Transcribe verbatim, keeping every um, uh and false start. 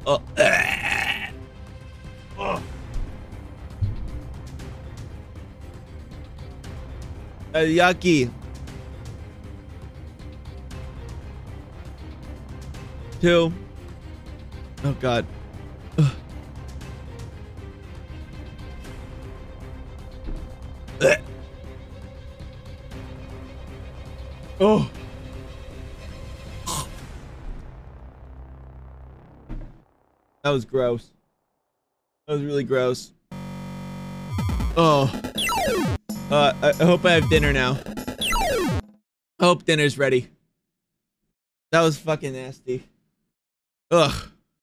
oh. Oh. Uh, yucky. Two. Oh God. Ugh. Ugh. Oh. That was gross. That was really gross. Oh. Uh, I, I hope I have dinner now. I hope dinner's ready. That was fucking nasty. Ugh.